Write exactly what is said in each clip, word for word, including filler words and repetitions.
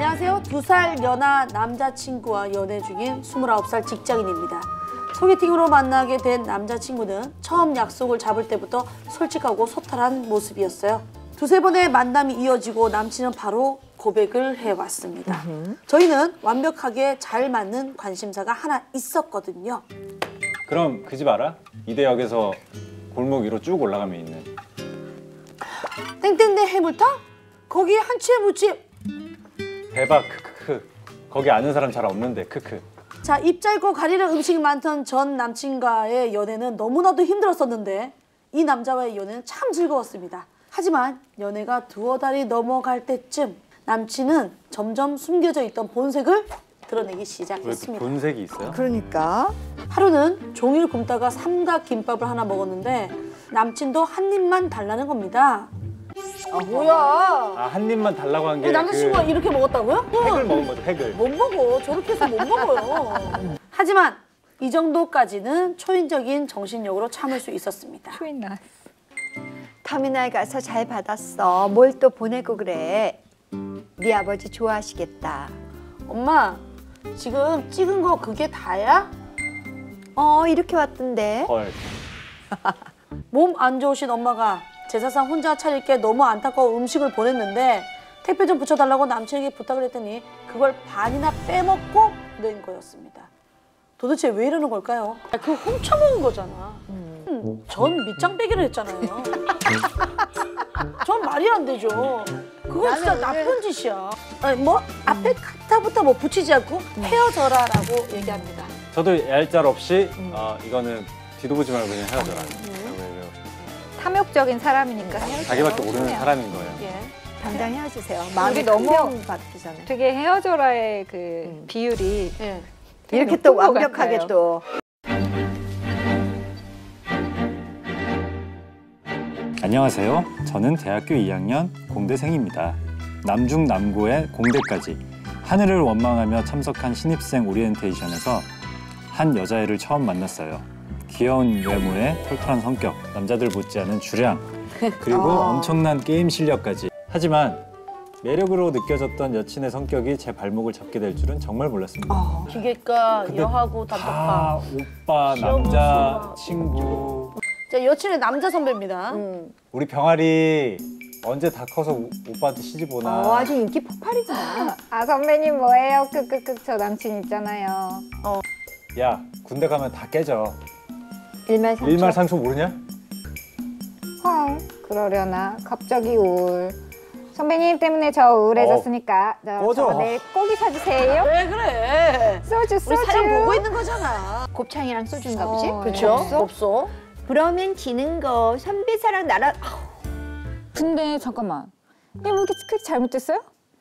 안녕하세요. 두 살 연하 남자친구와 연애 중인 스물아홉 살 직장인입니다. 소개팅으로 만나게 된 남자친구는 처음 약속을 잡을 때부터 솔직하고 소탈한 모습이었어요. 두세 번의 만남이 이어지고 남친은 바로 고백을 해왔습니다. 으흠. 저희는 완벽하게 잘 맞는 관심사가 하나 있었거든요. 그럼 그 집 알아? 이대역에서 골목 위로 쭉 올라가면 있는 땡땡대 해물탕? 거기 한치의 무침. 대박 크크크. 거기 아는 사람 잘 없는데 크크. 자, 입 짧고 가리는 음식이 많던 전 남친과의 연애는 너무나도 힘들었었는데 이 남자와의 연애는 참 즐거웠습니다. 하지만 연애가 두어 달이 넘어갈 때쯤 남친은 점점 숨겨져 있던 본색을 드러내기 시작했습니다. 왜 본색이 있어요? 그러니까 하루는 종일 굶다가 삼각김밥을 하나 먹었는데 남친도 한 입만 달라는 겁니다. 아, 뭐야? 아, 한 입만 달라고 한 게 남자친구가 그... 이렇게 먹었다고요? 획을 먹은 거죠, 획을. 못 먹어. 저렇게 해서 못 먹어요. 하지만 이 정도까지는 초인적인 정신력으로 참을 수 있었습니다. 초인 나왔어. 터미널 가서 잘 받았어. 뭘 또 보내고 그래. 네 아버지 좋아하시겠다. 엄마, 지금 찍은 거 그게 다야? 어, 이렇게 왔던데. 헐. 몸 안 좋으신 엄마가 제사상 혼자 차릴 게 너무 안타까워 음식을 보냈는데 택배 좀 붙여달라고 남친에게 부탁을 했더니 그걸 반이나 빼먹고 낸 거였습니다. 도대체 왜 이러는 걸까요? 그거 훔쳐먹은 거잖아. 음. 전 밑장 빼기를 했잖아요. 전 말이 안 되죠. 그건 진짜 나쁜 짓이야. 아니, 뭐 앞에 카타부터 뭐 붙이지 않고 헤어져라라고 얘기합니다. 저도 얄짤 없이 음. 어, 이거는 뒤도 보지 말고 그냥 헤어져라. 음. 탐욕적인 사람이니까 헤어져요. 자기밖에 모르는 사람인 거예요. 예. 당장 헤어지세요. 마음이 너무 받기 전에. 되게 헤어져라의 그 음. 비율이 예. 이렇게 또 완벽하게 같아요. 또. 안녕하세요. 저는 대학교 이 학년 공대생입니다. 남중남고의 공대까지 하늘을 원망하며 참석한 신입생 오리엔테이션에서 한 여자애를 처음 만났어요. 귀여운 외모에 털털한 성격, 남자들 못지않은 주량, 그리고 아. 엄청난 게임 실력까지. 하지만 매력으로 느껴졌던 여친의 성격이 제 발목을 잡게 될 줄은 정말 몰랐습니다. 아. 기계과, 근데 여하고 단톡방. 다 오빠, 남자, 친구. 자, 여친의 남자 선배입니다. 음. 우리 병아리 언제 다 커서 오, 오빠한테 시집 오나. 어, 아주 인기 폭발이구나. 아 선배님 뭐예요? 크크크 저 남친 있잖아요. 어. 야, 군대 가면 다 깨져. 일말상처. 일말상처 모르냐? 헐 그러려나 갑자기 우울. 선배님 때문에 저 우울해졌으니까 저, 꺼져. 저 내일 고기 사주세요. 왜 그래? 소주 우리 소주. 사람 보고 있는 거잖아. 곱창이랑 소주인가 보지? 어, 그렇죠? 없어? 없어. 그러면 지는 거 선배 사랑 나라. 근데 잠깐만. 이게 뭐 이렇게 스크립트 잘못됐어요?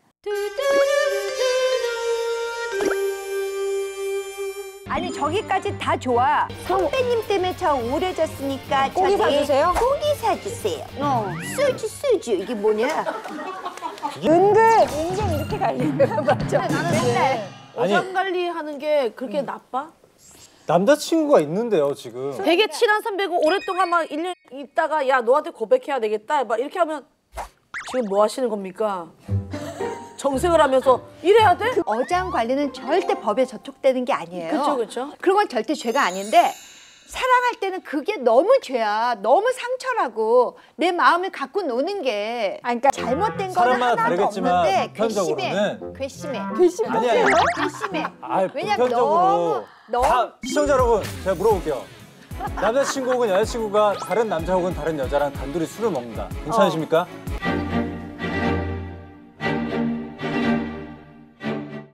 아니 저기까지 다 좋아. 선배님 때문에 저 우울해졌으니까 고기 저기 사주세요? 고기 사주세요. 어. 소주 소주 이게 뭐냐? 은근 은근 이렇게 갈리는 맞죠? 나는 왜 어장 관리하는 게 그렇게 나빠? 남자친구가 있는데요, 지금. 되게 친한 선배고 오랫동안 막 일 년 있다가 야 너한테 고백해야 되겠다 막 이렇게 하면 지금 뭐 하시는 겁니까? 정색을 하면서 이래야 돼? 어장 관리는 절대 법에 저촉되는 게 아니에요. 그렇죠, 그렇죠. 그런 건 절대 죄가 아닌데 사랑할 때는 그게 너무 죄야. 너무 상처라고 내 마음을 갖고 노는 게 아 그러니까 잘못된 거는 사람마다 하나도 다르겠지만 없는데 보편적으로는 괘씸해. 괘씸해. 아니, 아니. 괘씸해. 아, 왜냐면 보편적으로 너무 너무 다 시청자 여러분, 제가 물어볼게요. 남자친구 혹은 여자친구가 다른 남자 혹은 다른 여자랑 단둘이 술을 먹는다. 괜찮으십니까?